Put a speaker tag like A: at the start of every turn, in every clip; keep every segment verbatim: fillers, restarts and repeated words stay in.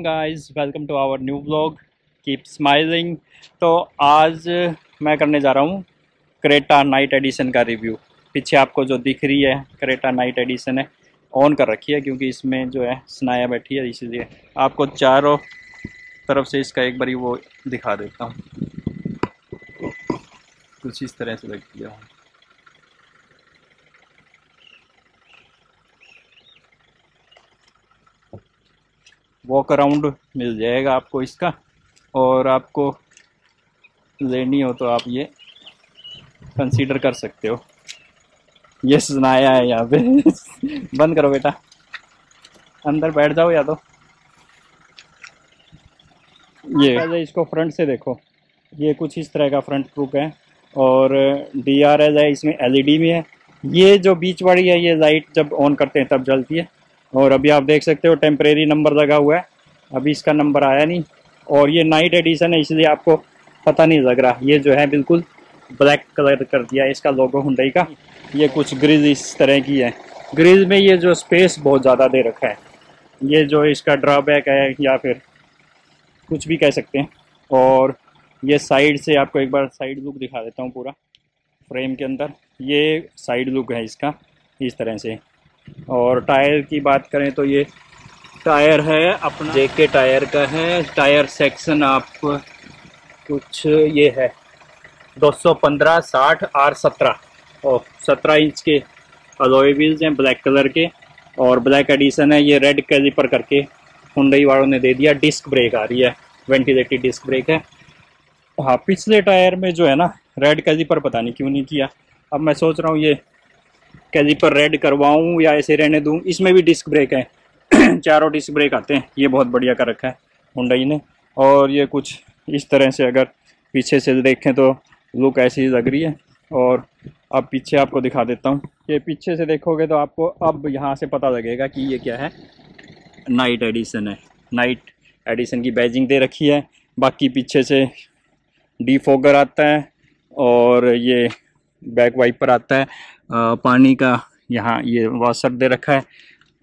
A: Welcome guys, welcome to our new vlog. Keep smiling. तो आज मैं करने जा रहा हूँ क्रेटा नाइट एडिशन का रिव्यू। पीछे आपको जो दिख रही है क्रेटा नाइट एडिशन है, ऑन कर रखी है क्योंकि इसमें जो है सनाया बैठी है, इसीलिए आपको चारों तरफ से इसका एक बारी वो दिखा देता हूँ। कुछ इस तरह से लगती है। वॉक अराउंड मिल जाएगा आपको इसका, और आपको लेनी हो तो आप ये कंसीडर कर सकते हो। ये सुनाया है यहाँ पे बंद करो बेटा, अंदर बैठ जाओ या तो। ये इसको फ्रंट से देखो, ये कुछ इस तरह का फ्रंट लुक है, और डी आर एल है, इसमें एल ई डी में है। ये जो बीच वाली है ये लाइट जब ऑन करते हैं तब जलती है, और अभी आप देख सकते हो टेम्परेरी नंबर लगा हुआ है, अभी इसका नंबर आया नहीं। और ये नाइट एडिशन है इसलिए आपको पता नहीं लग रहा। ये जो है बिल्कुल ब्लैक कलर कर दिया है इसका लोगो हुंडई का। ये कुछ ग्रिज इस तरह की है, ग्रिज में ये जो स्पेस बहुत ज़्यादा दे रखा है, ये जो इसका ड्रॉबैक है या फिर कुछ भी कह सकते हैं। और ये साइड से आपको एक बार साइड लुक दिखा देता हूँ पूरा फ्रेम के अंदर। ये साइड लुक है इसका इस तरह से। और टायर की बात करें तो ये टायर है अपना जेके टायर का है। टायर सेक्शन आप कुछ ये है दो सौ पंद्रह साठ आर सत्रह और सत्रह इंच के अलॉय व्हील्स हैं ब्लैक कलर के, और ब्लैक एडिशन है। ये रेड कैलिपर करके हुंडई वालों ने दे दिया। डिस्क ब्रेक आ रही है, वेंटिलेटेड डिस्क ब्रेक है। हाँ, पिछले टायर में जो है ना रेड कैलिपर पता नहीं क्यों नहीं किया। अब मैं सोच रहा हूँ ये कैलिपर रेड करवाऊँ या ऐसे रहने दूँ। इसमें भी डिस्क ब्रेक है चारों डिस्क ब्रेक आते हैं, ये बहुत बढ़िया कर रखा है हुंडई ने। और ये कुछ इस तरह से अगर पीछे से देखें तो लुक ऐसी लग रही है। और अब पीछे आपको दिखा देता हूँ। ये पीछे से देखोगे तो आपको अब यहाँ से पता लगेगा कि ये क्या है, नाइट एडिशन है। नाइट एडिशन की बैजिंग दे रखी है। बाकी पीछे से डीफॉगर आता है, और ये बैक वाइपर आता है आ, पानी का। यहाँ ये वॉशर दे रखा है,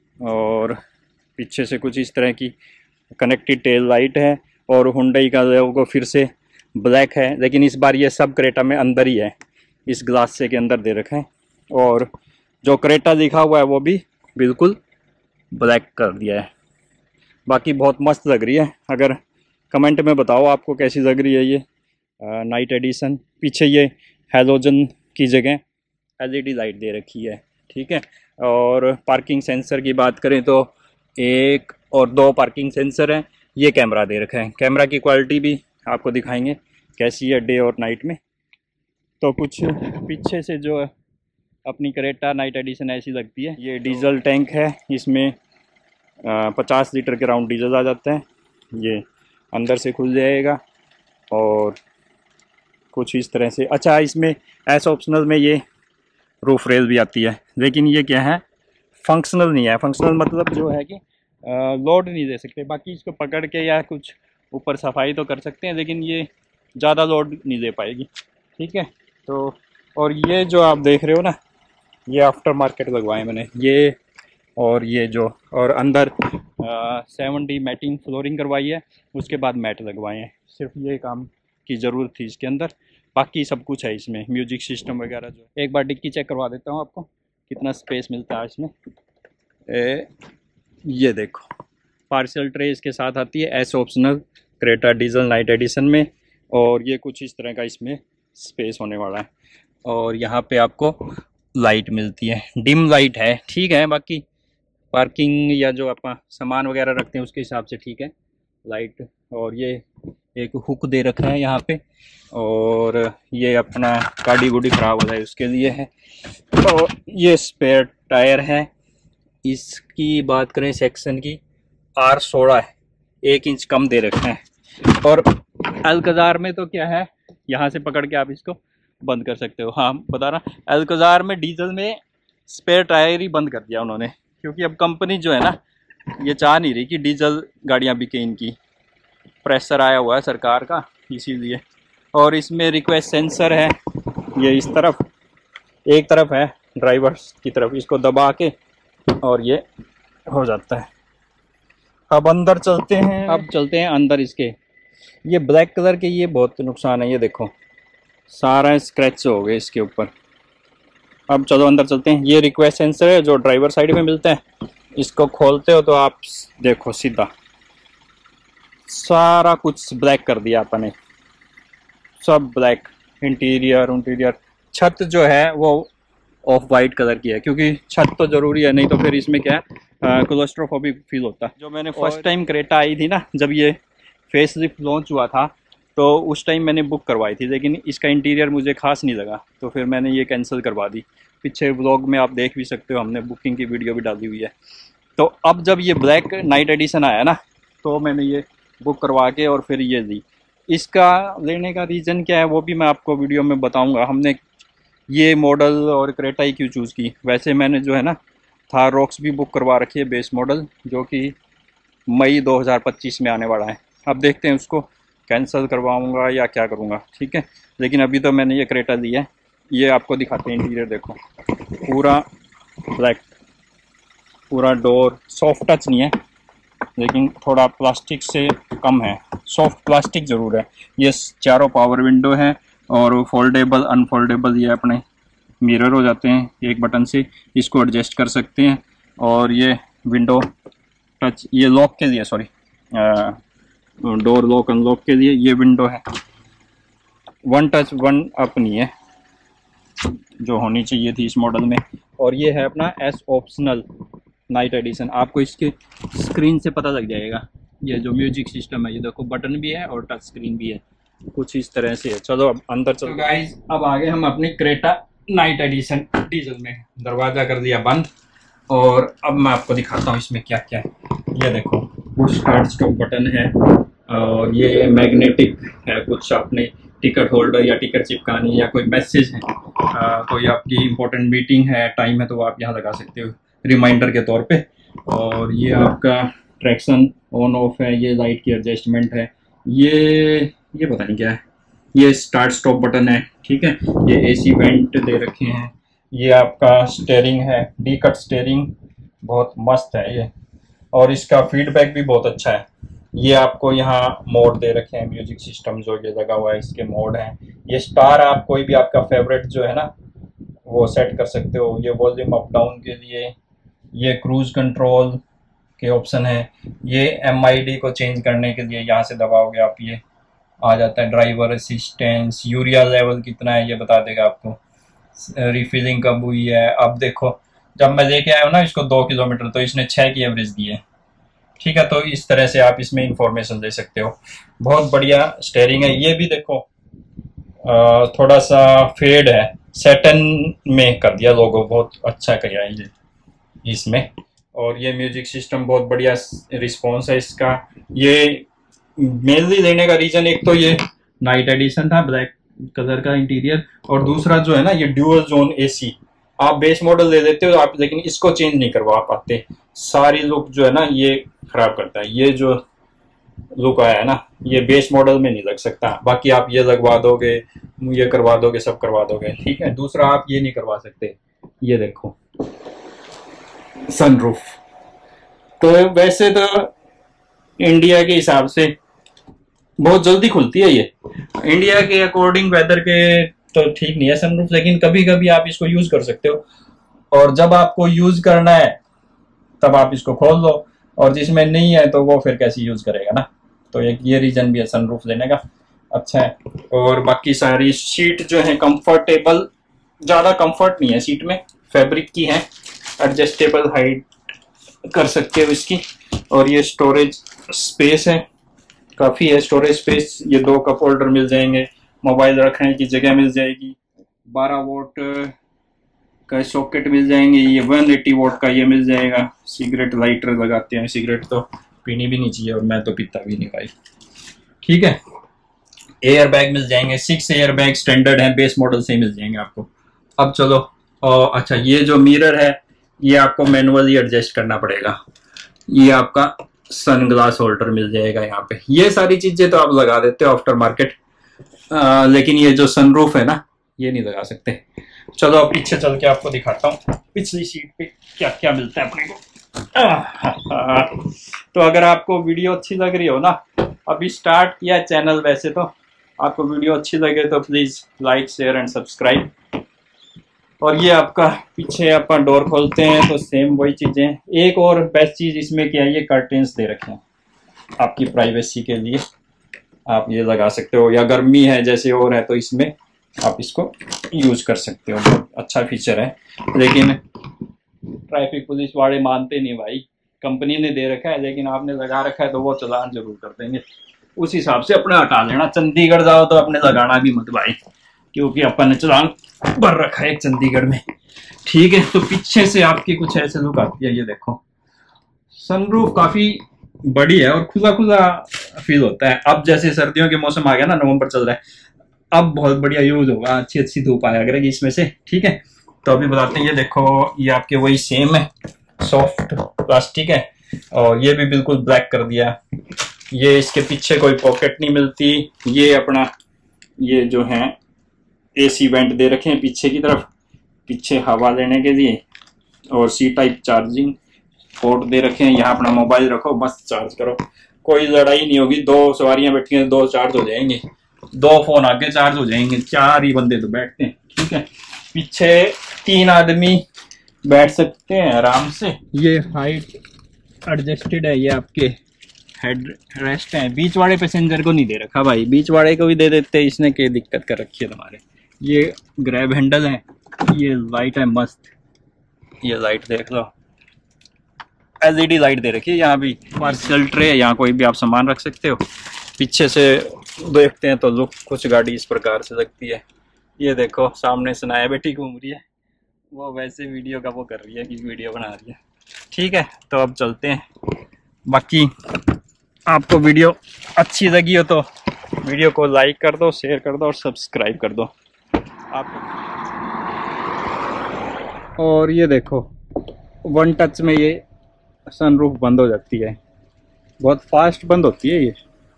A: और पीछे से कुछ इस तरह की कनेक्टेड टेल लाइट है। और हुंडई का लोगो फिर से ब्लैक है, लेकिन इस बार ये सब क्रेटा में अंदर ही है, इस ग्लास से के अंदर दे रखा है। और जो क्रेटा लिखा हुआ है वो भी बिल्कुल ब्लैक कर दिया है। बाकी बहुत मस्त लग रही है। अगर कमेंट में बताओ आपको कैसी लग रही है ये नाइट एडिशन। पीछे ये हैलोजन की जगह एल ई डी लाइट दे रखी है, ठीक है। और पार्किंग सेंसर की बात करें तो एक और दो पार्किंग सेंसर हैं। ये कैमरा दे रखा है, कैमरा की क्वालिटी भी आपको दिखाएंगे कैसी है डे और नाइट में। तो कुछ पीछे से जो अपनी क्रेटा नाइट एडिशन ऐसी लगती है। ये डीजल टैंक है, इसमें पचास लीटर के राउंड डीजल आ जाता है। ये अंदर से खुल जाएगा, और कुछ इस तरह से। अच्छा, इसमें ऐसा ऑप्शनल में ये रूफ रेल भी आती है, लेकिन ये क्या है, फंक्शनल नहीं है। फंक्शनल मतलब जो है कि लोड नहीं दे सकते। बाकी इसको पकड़ के या कुछ ऊपर सफाई तो कर सकते हैं, लेकिन ये ज़्यादा लोड नहीं दे पाएगी, ठीक है। तो और ये जो आप देख रहे हो ना, ये आफ्टर मार्केट लगवाए मैंने ये। और ये जो और अंदर सेवन डी मैटिंग फ्लोरिंग करवाई है, उसके बाद मैट लगवाए हैं। सिर्फ ये काम की ज़रूरत थी इसके अंदर, बाकी सब कुछ है इसमें। म्यूजिक सिस्टम वगैरह जो। एक बार डिक्की चेक करवा देता हूँ आपको कितना स्पेस मिलता है इसमें। ए, ये देखो पार्सल ट्रे इसके साथ आती है as optional Creta diesel night edition में। और ये कुछ इस तरह का इसमें स्पेस होने वाला है। और यहाँ पे आपको लाइट मिलती है, डिम लाइट है, ठीक है। बाकी पार्किंग या जो आप सामान वगैरह रखते हैं उसके हिसाब से ठीक है लाइट। और ये एक हुक दे रखा है यहाँ पे, और ये अपना गाड़ी गुड़ी खराब हो जाए उसके लिए है। और ये स्पेयर टायर है। इसकी बात करें सेक्शन की, आर सोलह है, एक इंच कम दे रखे हैं। और अल्कजार में तो क्या है, यहाँ से पकड़ के आप इसको बंद कर सकते हो। हाँ बता रहा, अल्कजार में डीजल में स्पेयर टायर ही बंद कर दिया उन्होंने, क्योंकि अब कंपनी जो है ना ये चाह नहीं रही कि डीजल गाड़ियाँ बिके। इनकी प्रेशर आया हुआ है सरकार का, इसीलिए। और इसमें रिक्वेस्ट सेंसर है, ये इस तरफ एक तरफ है ड्राइवर की तरफ, इसको दबा के और ये हो जाता है। अब अंदर चलते हैं। अब चलते हैं अंदर इसके। ये ब्लैक कलर के ये बहुत नुकसान है, ये देखो सारा स्क्रैच हो गए इसके ऊपर। अब चलो अंदर चलते हैं। ये रिक्वेस्ट सेंसर है जो ड्राइवर साइड में मिलता है। इसको खोलते हो तो आप देखो सीधा सारा कुछ ब्लैक कर दिया अपने, सब ब्लैक। इंटीरियर इंटीरियर छत जो है वो ऑफ वाइट कलर की है, क्योंकि छत तो ज़रूरी है, नहीं तो फिर इसमें क्या है क्लोस्ट्रोफोबिक फील होता है। जो मैंने फर्स्ट टाइम क्रेटा आई थी ना, जब ये फेस लिफ्ट लॉन्च हुआ था, तो उस टाइम मैंने बुक करवाई थी, लेकिन इसका इंटीरियर मुझे खास नहीं लगा, तो फिर मैंने ये कैंसिल करवा दी। पीछे व्लॉग में आप देख भी सकते हो, हमने बुकिंग की वीडियो भी डाली हुई है। तो अब जब ये ब्लैक नाइट एडिशन आया ना, तो मैंने ये बुक करवा के और फिर ये ली। इसका लेने का रीज़न क्या है वो भी मैं आपको वीडियो में बताऊंगा। हमने ये मॉडल और क्रेटा ही क्यों चूज़ की। वैसे मैंने जो है ना थार रॉक्स भी बुक करवा रखी है, बेस मॉडल, जो कि मई दो हज़ार पच्चीस में आने वाला है। अब देखते हैं उसको कैंसिल करवाऊंगा या क्या करूँगा, ठीक है। लेकिन अभी तो मैंने ये क्रेटा ली है। ये आपको दिखाते हैं इंटीरियर, देखो पूरा ब्लैक, पूरा डोर सॉफ्ट टच नहीं है, लेकिन थोड़ा प्लास्टिक से कम है, सॉफ्ट प्लास्टिक ज़रूर है। ये चारों पावर विंडो है और फोल्डेबल अनफोल्डेबल ये अपने मिरर हो जाते हैं, एक बटन से इसको एडजस्ट कर सकते हैं। और ये विंडो टच, ये लॉक के लिए, सॉरी डोर लॉक अनलॉक के लिए ये विंडो है। वन टच वन अप नहीं है जो होनी चाहिए थी इस मॉडल में। और ये है अपना एस ऑप्शनल नाइट एडिशन। आपको इसके स्क्रीन से पता लग जाएगा। ये जो म्यूजिक सिस्टम है, ये देखो बटन भी है और टच स्क्रीन भी है, कुछ इस तरह से है। चलो अब अंदर चलो गाइस, अब आगे हम अपनी क्रेटा नाइट एडिशन डीजल में। दरवाज़ा कर दिया बंद और अब मैं आपको दिखाता हूँ इसमें क्या क्या है। ये देखो पुश स्टार्ट स्टॉप बटन है और ये मैग्नेटिक है, कुछ अपने टिकट होल्डर या टिकट चिपकानी या कोई मैसेज है, आ, कोई आपकी इंपॉर्टेंट मीटिंग है, टाइम है, तो आप यहाँ लगा सकते हो रिमाइंडर के तौर पे। और ये आपका ट्रैक्शन ऑन ऑफ है, ये लाइट की एडजस्टमेंट है, ये ये पता नहीं क्या है, ये स्टार्ट स्टॉप बटन है, ठीक है। ये एसी वेंट दे रखे हैं। ये आपका स्टेयरिंग है, डी कट स्टेयरिंग, बहुत मस्त है ये, और इसका फीडबैक भी बहुत अच्छा है। ये आपको यहाँ मोड दे रखे हैं, म्यूजिक सिस्टम जो ये लगा हुआ है इसके मोड हैं। ये स्टार आप कोई भी आपका फेवरेट जो है ना वो सेट कर सकते हो। ये वॉल्यूम अप डाउन के लिए, ये क्रूज कंट्रोल के ऑप्शन है। ये एम आई डी को चेंज करने के लिए यहाँ से दबाओगे आप, ये आ जाता है। ड्राइवर असिस्टेंस, यूरिया लेवल कितना है ये बता देगा आपको, रिफिलिंग कब हुई है। अब देखो जब मैं लेके आया हूँ ना इसको दो किलोमीटर, तो इसने छः की एवरेज दी है, ठीक है। तो इस तरह से आप इसमें इंफॉर्मेशन दे सकते हो। बहुत बढ़िया स्टेयरिंग है। ये भी देखो आ, थोड़ा सा फेड है, सैटन में कर दिया लोगो, बहुत अच्छा किया है ये इसमें। और ये म्यूजिक सिस्टम बहुत बढ़िया रिस्पॉन्स है इसका। ये मेनली लेने का रीजन एक तो ये नाइट एडिशन था, ब्लैक कलर का इंटीरियर, और दूसरा जो है ना ये ड्यूअल जोन एसी। आप बेस मॉडल ले लेते हो आप, लेकिन इसको चेंज नहीं करवा पाते, सारी लुक जो है ना ये खराब करता है। ये जो लुक आया है ना ये बेस मॉडल में नहीं लग सकता। बाकी आप ये लगवा दोगे, ये करवा दोगे, सब करवा दोगे, ठीक है। दूसरा आप ये नहीं करवा सकते, ये देखो सनरूफ। तो वैसे तो इंडिया के हिसाब से बहुत जल्दी खुलती है ये, इंडिया के अकॉर्डिंग वेदर के तो ठीक नहीं है सनरूफ, लेकिन कभी कभी आप इसको यूज कर सकते हो। और जब आपको यूज करना है तब आप इसको खोल लो, और जिसमें नहीं है तो वो फिर कैसे यूज करेगा ना। तो एक ये रीजन भी है सनरूफ लेने का, अच्छा है। और बाकी सारी सीट जो है कंफर्टेबल, ज़्यादा कंफर्ट नहीं है सीट में, फैब्रिक की है, एडजस्टेबल हाइट कर सकते हो इसकी। और ये स्टोरेज स्पेस है, काफ़ी है स्टोरेज स्पेस। ये दो कप होल्डर मिल जाएंगे, मोबाइल रखने की जगह मिल जाएगी, बारह वोल्ट का सॉकेट मिल जाएंगे, ये एक सौ अस्सी वोल्ट का ये मिल जाएगा। सिगरेट लाइटर लगाते हैं, सिगरेट तो पीनी भी नहीं चाहिए और मैं तो पीता भी नहीं भाई, ठीक है। एयर बैग मिल जाएंगे, सिक्स एयर बैग स्टैंडर्ड है, बेस मॉडल से ही मिल जाएंगे आपको। अब चलो और अच्छा, ये जो मिरर है ये आपको मैनुअली एडजस्ट करना पड़ेगा। ये आपका सन ग्लास होल्डर मिल जाएगा यहाँ पे। ये सारी चीजें तो आप लगा देते हो आफ्टर मार्केट, आ, लेकिन ये जो सनरूफ है ना ये नहीं लगा सकते। चलो अब पीछे चल के आपको दिखाता हूँ पिछली सीट पे क्या क्या मिलता है अपने को। आ, आ, आ, तो अगर आपको वीडियो अच्छी लग रही हो ना, अभी स्टार्ट किया है चैनल, वैसे तो आपको वीडियो अच्छी लगे तो please like share and subscribe. और ये आपका पीछे अपन डोर खोलते हैं तो सेम वही चीजें। एक और बेस्ट चीज इसमें क्या है, ये कर्टेन्स दे रखे हैं आपकी प्राइवेसी के लिए, आप ये लगा सकते हो, या गर्मी है जैसे और है तो इसमें आप इसको यूज कर सकते हो। बहुत अच्छा फीचर है, लेकिन ट्रैफिक पुलिस वाले मानते नहीं भाई। कंपनी ने दे रखा है लेकिन आपने लगा रखा है तो वो चालान जरूर कर देंगे। उस हिसाब से अपने हटा लेना। चंडीगढ़ जाओ तो अपने लगाना भी मत भाई, क्योंकि अपन ने चालान भर रखा है चंडीगढ़ में। ठीक है, तो पीछे से आपकी कुछ ऐसे लुक आती है। ये देखो सनरूफ काफी बड़ी है और खुला खुला फील होता है। अब जैसे सर्दियों के मौसम आ गया ना, नवंबर चल रहा है, अब बहुत बढ़िया यूज होगा, अच्छी अच्छी धूप आया करेगी इसमें से। ठीक है, तो अभी बताते हैं। ये देखो ये आपके वही सेम है, सॉफ्ट प्लास्टिक है, और ये भी बिल्कुल ब्लैक कर दिया। ये इसके पीछे कोई पॉकेट नहीं मिलती। ये अपना ये जो है एसी वेंट दे रखे हैं पीछे की तरफ, पीछे हवा लेने के लिए, और सी टाइप चार्जिंग पोर्ट दे रखे हैं। यहाँ अपना मोबाइल रखो, बस चार्ज करो, कोई लड़ाई नहीं होगी। दो सवारियां बैठी हैं, दो चार्ज हो जाएंगे, दो फोन आगे चार्ज हो जाएंगे, चार ही बंदे तो बैठते हैं। ठीक है, पीछे तीन आदमी बैठ सकते हैं आराम से। ये हाइट एडजस्टेड है, ये आपके हेड रेस्ट है। बीच वाले पैसेंजर को नहीं दे रखा भाई, बीच वाले को भी दे देते, इसने क्या दिक्कत कर रखी है तुम्हारे। ये ग्रैब हैंडल है, ये लाइट है मस्त, ये लाइट देख लो, एलईडी लाइट दे रखी है। यहाँ भी पार्सल ट्रे है, यहाँ कोई भी आप सामान रख सकते हो। पीछे से देखते हैं तो लुक कुछ गाड़ी इस प्रकार से लगती है। ये देखो सामने सनाया बेटी घूम रही है, वो वैसे वीडियो का वो कर रही है कि वीडियो बना रही है। ठीक है, तो अब चलते हैं। बाकी आपको वीडियो अच्छी लगी हो तो वीडियो को लाइक कर दो, शेयर कर दो और सब्सक्राइब कर दो आप। और ये देखो वन टच में ये सनरूफ बंद हो जाती है, बहुत फास्ट बंद होती है ये।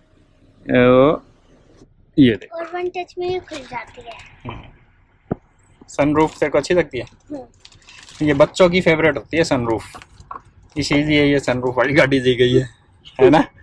A: ये देखो,
B: और वन टच में ये खुल जाती है।
A: सनरूफ तेरे को अच्छी लगती है? ये बच्चों की फेवरेट होती है सनरूफ, इसीलिए ये सनरूफ वाली गाड़ी दी गई है, है ना।